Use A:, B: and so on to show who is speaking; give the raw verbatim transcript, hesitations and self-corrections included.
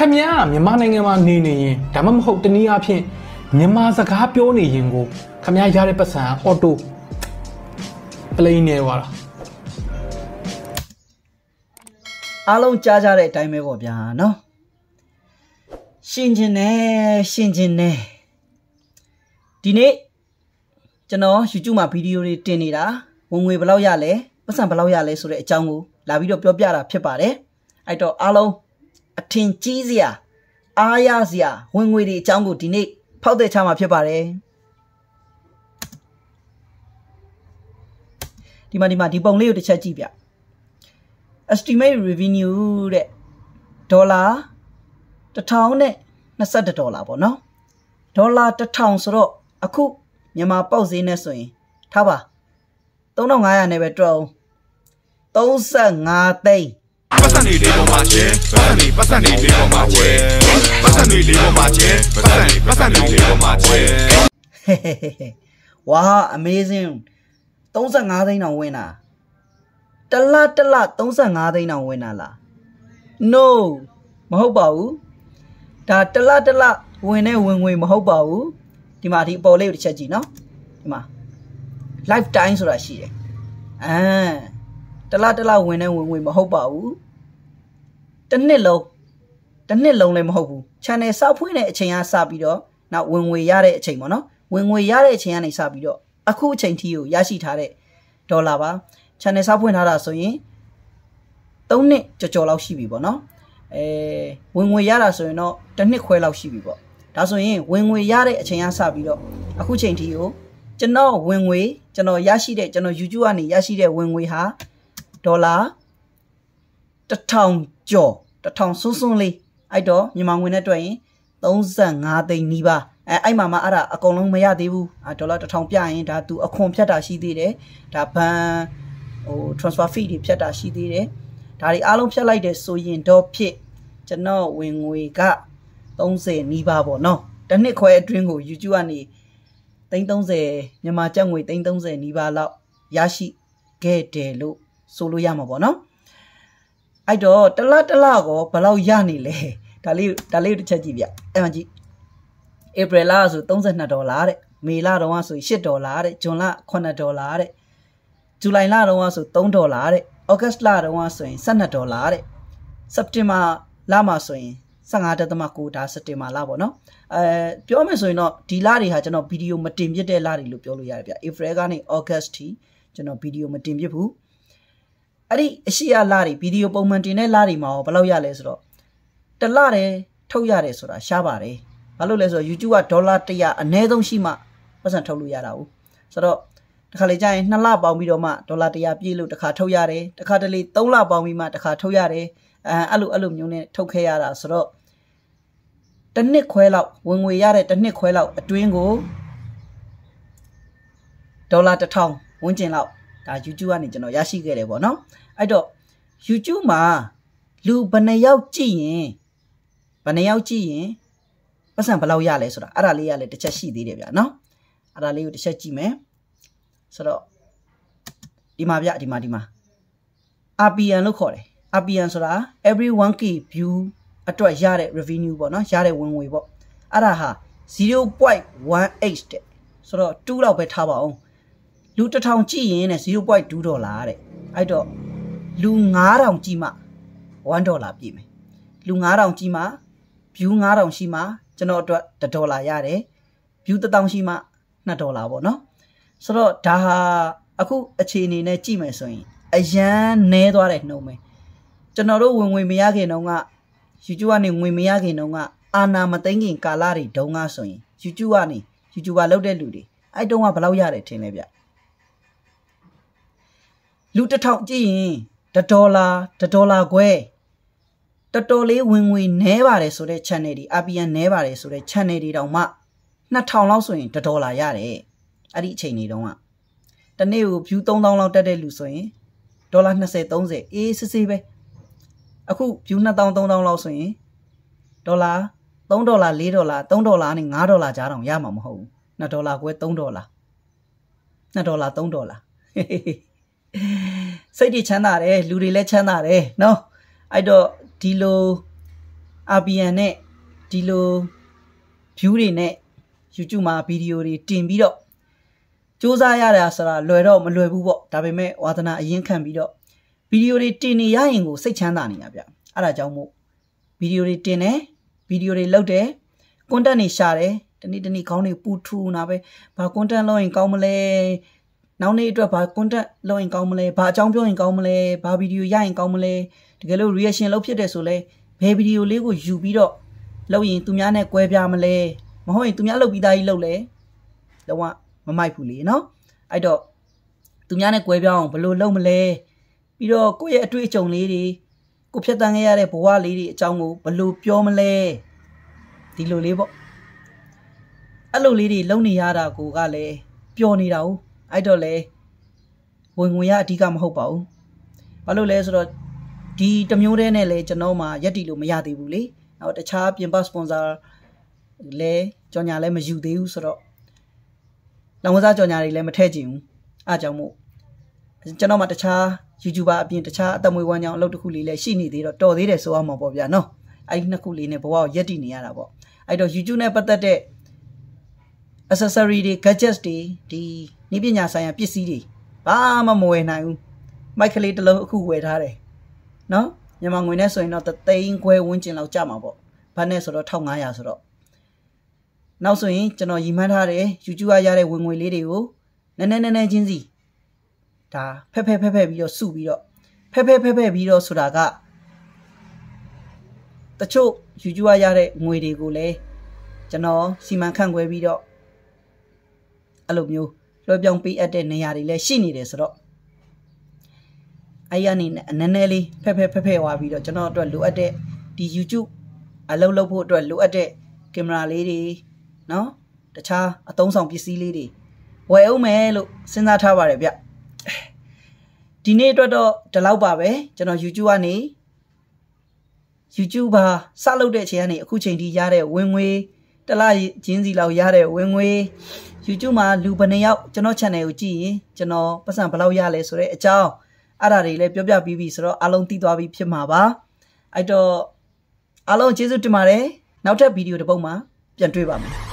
A: ခမရမြန်မာနိုင်ငံမှာနေနေရင်ဒါမှမဟုတ်တနည်းအားဖြင့်မြန်မာစကားပြောနေရင်ကိုခမရရတဲ့ပတ်စံအော်တိုပလိန်နေသွားတာ
B: အားလုံးကြားကြတဲ့အတိုင်းပဲပေါ့ဗျာနော်ရှင်ချင်းနဲ့ရှင်ချင်းနဲ့ဒီနေ့ကျွန်တော် YouTube မှာဗီဒီယိုတွေတင်နေတာဝင်ငွေဘယ်လောက်ရလဲပတ်စံဘယ်လောက်ရလဲဆိုတဲ့အကြောင်းကိုလာပြီးတော့ပြောပြတာဖြစ်ပါတယ်အဲ့တော့အားလုံးအထင်ကြီးစရာအားရစရာဝင်ငွေတွေအကြောင်းကိုဒီနေ့ဖောက်တဲ့ချမှာဖြစ်ပါတယ်ဒီမှာဒီမှာဒီပုံလေးကိုတစ်ချက်ကြည့်ပြ estimate revenue တဲ့ဒေါ်လာတစ်ထောင်နဲ့နှစ်ဆယ့်တစ်ဒေါ်လာပေါ့နော်ဒေါ်လာတစ်ထောင်ဆိုတော့အခုမြန်မာပေါက်ဈေးနဲ့ဆိုရင်ထားပါသုံးထောင်ငါးရာနဲ့ပဲတွက်အောင်သုံးဆယ့်ငါးသိန်း
C: ပတ်စံနေလေးပေါ်မှာကျဲပတ်စံနေပတ်စံနေလေးပေါ်မှာကျဲပတ်စံနေလေးပေါ်မှာကျဲပတ်စံနေပတ်စံနေလေးပေါ်မှာကျဲ
B: ဝါ amazing သုံးဆယ့်ငါးသိန်းတောင်ဝင်တာတလတလသုံးဆယ့်ငါးသိန်းတောင်ဝင်တာလား no မဟုတ်ပါဘူးဒါတလတလဝင်တဲ့ဝင်ငွေမဟုတ်ပါဘူးဒီမှာဒီအပေါ်လေးကိုတစ်ချက်ကြည့်နော်ဒီမှာ lifetime ဆိုတာရှိတယ်အာတလတလဝင်တဲ့ဝင်ငွေမဟုတ်ပါဘူးတစ်နှစ်လုံးတစ်နှစ်လုံးလည်းမဟုတ်ဘူး channel စဖွင့်တဲ့အချိန်ကစပြီးတော့နောက်ဝင်ငွေရတဲ့အချိန်ပေါ့နော်ဝင်ငွေရတဲ့အချိန်ကနေစပြီးတော့အခုအချိန်ထိကိုရရှိထားတဲ့ဒေါ်လာပါ channel စဖွင့်ထားတာဆိုရင်သုံးနှစ်ကြော်ကြော်လောက်ရှိပြီပေါ့နော်အဲဝင်ငွေရတာဆိုရင်တော့တစ်နှစ်ခွဲလောက်ရှိပြီပေါ့ဒါဆိုရင်ဝင်ငွေရတဲ့အချိန်ကစပြီးတော့အခုချိန်ထိကိုကျွန်တော်ဝင်ငွေကျွန်တော်ရရှိတဲ့ကျွန်တော် YouTube ကနေရရှိတဲ့ဝင်ငွေဟာဒေါ်လာတစ်ထောင်ကျော်တစ်ထောင်စွန်းစွန်းလေးအဲ့တော့မြန်မာငွေနဲ့တွက်ရင်သုံးဆယ့်ငါးသိန်းနီးပါးအဲအဲ့မှာမှအဲ့ဒါအကုန်လုံးမရသေးဘူးဒေါ်လာတစ်ထောင်ပြရင်ဒါသူအခွန်ဖြတ်တာရှိသေးတယ်ဒါဘန်ဟို transfer fee တွေဖြတ်တာရှိသေးတယ်ဒါတွေအားလုံးဖြတ်လိုက်တယ်ဆိုရင်တော့ဖြစ်ကျွန်တော်ဝင်ငွေကသုံးဆယ်နီးပါးပေါ့နော်တစ်နှစ်ခွဲအတွင်းကို YouTube ကနေသိန်းသုံးဆယ်မြန်မာကျပ်ငွေသိန်းသုံးဆယ်နီးပါးလောက်ရရှိခဲ့တယ်လို့ဆိုလို့ရမှာပေါ့နော်အဲ့တော့တလတလကောဘယ်လောက်ရနေလဲဒါလေးဒါလေးတစ်ချက်ကြည့်ဗျအဲ့မှာကြည့်ဧပြီလဆိုသုံးဆယ့်နှစ်ဒေါ်လာတဲ့မေလတုန်းကဆိုရှစ်ဒေါ်လာတဲ့ဇွန်လခုနှစ်ဒေါ်လာတဲ့ဇူလိုင်လတုန်းကဆိုသုံးဒေါ်လာတဲ့ဩဂတ်လတုန်းကဆိုရင်ဆယ့်နှစ်ဒေါ်လာတဲ့စက်တင်ဘာလမှာဆိုရင်ဆယ့်ငါးဒသမ ကိုဒါစက်တင်ဘာလပေါ့နော်အဲပြောမယ်ဆိုရင်တော့ဒီလတွေဟာကျွန်တော်ဗီဒီယိုမတင်ပြတဲ့လတွေလို့ပြောလို့ရတယ်ဗျဧပြီကနေဩဂတ်ထိကျွန်တော်ဗီဒီယိုမတင်ပြဘူးအဲ့ဒီအရှိရလတွေဗီဒီယိုပုံမှန်တင်တဲ့လတွေမှာဘယ်လောက်ရလဲဆိုတော့တလတည်းထုတ်ရတယ်ဆိုတာရှားပါတယ်ဘာလို့လဲဆိုတော့ YouTube ကဒေါ်လာတစ်ရာအနည်းဆုံးရှိမှပတ်စံထုတ်လို့ရတာဟုတ်ဆိုတော့တစ်ခါလေကြာရင်နှစ်လပေါင်းပြီးတော့မှဒေါ်လာတစ်ရာပြည့်လို့တစ်ခါထုတ်ရတယ်တစ်ခါတလေသုံးလပေါင်းပြီးမှတစ်ခါထုတ်ရတယ်အဲအဲ့လိုအဲ့လိုမျိုးနဲ့ထုတ်ခဲ့ရတာဆိုတော့တစ်နှစ်ခွဲလောက်ဝင်ငွေရတဲ့တစ်နှစ်ခွဲလောက်အတွင်းကိုဒေါ်လာတစ်ထောင်ဝန်းကျင်လောက်ဒါ YouTube ကနေကျွန်တော်ရရှိခဲ့တယ်ပေါ့နော်အဲ့တော့ YouTube မှာလူဘယ်နှယောက်ကြည့်ရင်ဘယ်နှယောက်ကြည့်ရင်ပတ်စံဘယ်လောက်ရလဲဆိုတာအဲ့ဒါလေးရလဲတစ်ချက်ရှိသေးတယ်ဗျာနော်အဲ့ဒါလေးကိုတစ်ချက်ကြည့်မယ်ဆိုတော့ဒီမှာဗျဒီမှာဒီမှာ R P M လို့ခေါ်တယ် R P M ဆိုတာ every one K view အတွက်ရတဲ့ revenue ပေါ့နော်ရတဲ့ဝင်ငွေပေါ့အဲ့ဒါဟာ zero point one eight တဲ့ဆိုတော့twoလောက်ပဲထားပါအောင်လူတစ်ထောင်ကြည့်ရင်နဲ့ zero point two ဒေါ်လာတဲ့အဲ့တော့လူငါးထောင်ကြည့်မှone ဒေါ်လာပြည့်မယ်လူငါးထောင်ကြည့်မှ view ငါးထောင်ရှိမှကျွန်တော်အတွက်oneဒေါ်လာရတယ် view one thousandရှိမှtwoဒေါ်လာပေါ့နော်ဆိုတော့ဒါဟာအခုအခြေအနေနဲ့ကြည့်မယ်ဆိုရင်အရန်နဲသွားတဲ့နှုံပဲကျွန်တော်တို့ဝင်ငွေမရခင်တုန်းက YouTube ကနေငွေမရခင်တုန်းကအာနာမသိငင်ကာလတွေတုန်းကဆိုရင် YouTube ကနေ YouTuber လုပ်တဲ့လူတွေအဲ့တုန်းကဘယ်လောက်ရတယ်ထင်လဲဗျလူတစ်ထောင်ကြည့်ရင်oneဒေါ်လာoneဒေါ်လာခွဲတော်တော်လေးဝင်ငွေနဲပါတယ်ဆိုတဲ့ channel တွေ R P M နဲပါတယ်ဆိုတဲ့ channel တွေတောင်မှtwo thousandလောက်ဆိုရင်oneဒေါ်လာရတယ်အဲ့ဒီအချိန်တွေတုန်းကတနေ့ကို view three thousandလောက်တက်တဲ့လူဆိုရင်ဒေါ်လာtwenty thirtyအေးစစ်စစ်ပဲအခု view two thousand three thousandလောက်ဆိုရင်ဒေါ်လာthreeဒေါ်လာfourဒေါ်လာthreeဒေါ်လာနဲ့fiveဒေါ်လာကြားတောင်ရမှာမဟုတ်ဘူးtwoဒေါ်လာခွဲthreeဒေါ်လာtwoဒေါ်လာthreeဒေါ်လာစိတ်တွေချမ်းသာတယ်လူတွေလည်းချမ်းသာတယ်เนาะအဲ့တော့ဒီလို R P N နဲ့ဒီလို view တွေနဲ့ YouTube မှာ video တွေတင်ပြီးတော့စူးစမ်းရတာဆိုတာလွယ်တော့မလွယ်ဘူးပေါ့ဒါပေမဲ့ဝါသနာအရင်ခံပြီးတော့ video တွေတင်နေရရင်ကိုစိတ်ချမ်းသာနေတာဗျအဲ့ဒါကြောင့်မို့ video တွေတင်တယ် video တွေလုပ်တယ် content တွေရှာတယ်တနေ့တနေ့ခေါင်းတွေပူထူနာပဲဘာ content လုပ်ရင်ကောင်းမလဲနောက်နေ့အတွက်ဘာ content လုပ်ရင်ကောင်းမလဲဘာအကြောင်းပြောရင်ကောင်းမလဲဘာ video ရရင်ကောင်းမလဲတကယ်လို့ reaction လုပ်ဖြစ်တယ်ဆိုလဲဘယ် video လေးကိုယူပြီးတော့လုပ်ရင်သူများနဲ့ကွဲပြားမလဲမဟုတ်ရင်သူများလုပ်ပြီးသားကြီးလုပ်လဲတော့မမိုက်ဘူးလေနော်အဲ့တော့သူများနဲ့ကွဲပြားအောင်ဘယ်လိုလုပ်မလဲပြီးတော့ကိုယ့်ရဲ့အတွေ့အကြုံလေးတွေကိုဖြတ်တန်းခဲ့ရတဲ့ဘဝလေးတွေအကြောင်းကိုဘယ်လိုပြောမလဲဒီလိုလေးပေါ့အဲ့လိုလေးတွေလုံနေရတာကိုကလည်းပျော်နေတာ哦အဲ့တော့လေဝင်ငွေရအဓိကမဟုတ်ပါဘူးဘာလို့လဲဆိုတော့ဒီတမျိုးတည်းနဲ့လေကျွန်တော်မှရက်တီလို့မရသေးဘူးလေနောက်တခြားပြင်ပစပွန်ဆာလဲကြော်ညာလဲမယူသေးဘူးဆိုတော့လောင်ကစားကြော်ညာတွေလည်းမထည့်ချင်ဘူးအားကြောင့်မို့ကျွန်တော်မှတခြား YouTuber အပြင်တခြားအသက်မွေးဝမ်းကြောင်းအလုပ်တစ်ခုလေးလည်းရှိနေသေးတော့တော်သေးတယ်ဆိုအောင်ပေါ့ဗျာနော်အဲ့ဒီနှစ်ခုလေးနဲ့ဘဝကိုရက်တည်နေရတာပေါ့အဲ့တော့ YouTube နဲ့ပတ်သက်တဲ့ accessory တွေ gadgets တွေဒီနည်းပညာဆိုင်ရာပစ္စည်းတွေဘာမှမဝယ်နိုင်ဘူးမိုက်ကလေးတစ်လုံးအခုဝယ်ထားတယ်နော်မြန်မာငွေနဲ့ဆိုရင်တော့သိန်းခွဲဝန်းကျင်လောက်ကျမှာပေါ့ဘာနဲ့ဆိုတော့တစ်ထောင်ငါးရာဆိုတော့နောက်ဆိုရင်ကျွန်တော်ရီမှန်းထားတယ် YouTube ကရတဲ့ဝင်ငွေလေးတွေကိုနည်းနည်းနည်းနည်းချင်းစီဒါဖက်ဖက်ဖက်ဖက်ပြီးတော့စုပြီးတော့ဖက်ဖက်ဖက်ဖက်ပြီးတော့ဆိုတာကတချို့ YouTube ကရတဲ့ငွေတွေကိုလည်းကျွန်တော်စီမံခန့်ခွဲပြီးတော့အဲ့လိုမျိုးလွှဲပြောင်းပေးအပ်တဲ့နေရာတွေလည်းရှိနေတယ်ဆိုတော့အဲ့ရနေနည်းနည်းလေးဖက်ဖက်ဖက်ဖက်ဝါပြီးတော့ကျွန်တော်အတွက်လိုအပ်တဲ့ဒီ YouTube အလုပ်လုပ်ဖို့အတွက်လိုအပ်တဲ့ကင်မရာလေးတွေနော်တခြားအသုံးဆောင်ပစ္စည်းလေးတွေဝယ်အောင်မယ်လို့စဉ်းစားထားပါတယ်ဗျဒီနေ့အတွက်တော့ဒီလောက်ပါပဲကျွန်တော် YouTube ကနေ YouTuber စလုပ်တဲ့အချိန်ကနေအခုချိန်ထိရတဲ့ဝင်ငွေတစ်လချင်းစီလောက်ရတဲ့ဝင်ငွေ YouTube မှာလူဘယ်နှယောက်ကျွန်တော် channel ကိုကြည့်ရင်ကျွန်တော်ပတ်စံဘယ်လောက်ရလဲဆိုတဲ့အကြောင်းအဲ့ဒါတွေလည်းပြောပြပြီးပြီဆိုတော့အားလုံးသိသွားပြီဖြစ်မှာပါအဲ့တော့အားလုံးကျေးဇူးတင်ပါတယ်နောက်ထပ်ဗီဒီယိုတစ်ပုဒ်မှာပြန်တွေ့ပါမယ်